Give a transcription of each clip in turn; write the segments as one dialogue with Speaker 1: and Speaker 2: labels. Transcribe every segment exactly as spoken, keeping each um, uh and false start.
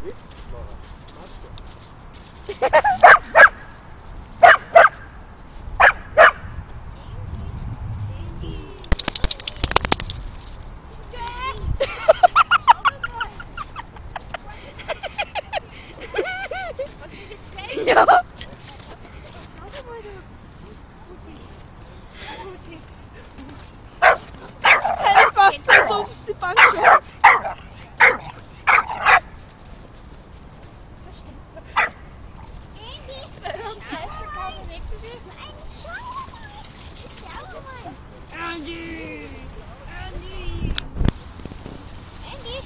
Speaker 1: Ja. Keine fast versucht die Bank schon.
Speaker 2: Andy! Andy! Andy!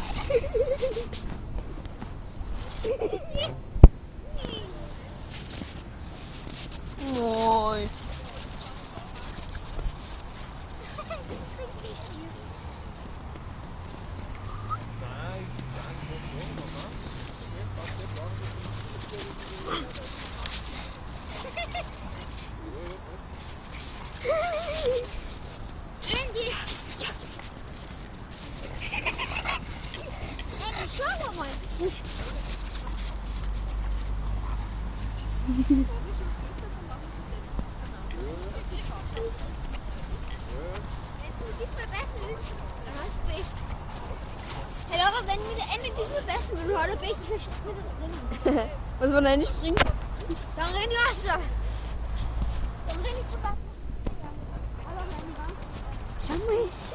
Speaker 1: Moin.
Speaker 2: Andy! Andy, schau doch mal! Wenn du diesmal besser willst, dann hast du mich. Hey Laura, wenn wir der Ende diesmal besser will, dann bin ich vielleicht wieder drin.
Speaker 1: Was war denn nicht springen?
Speaker 2: Dann renn lassen! Dann renn ich zu Papa. Schau mal.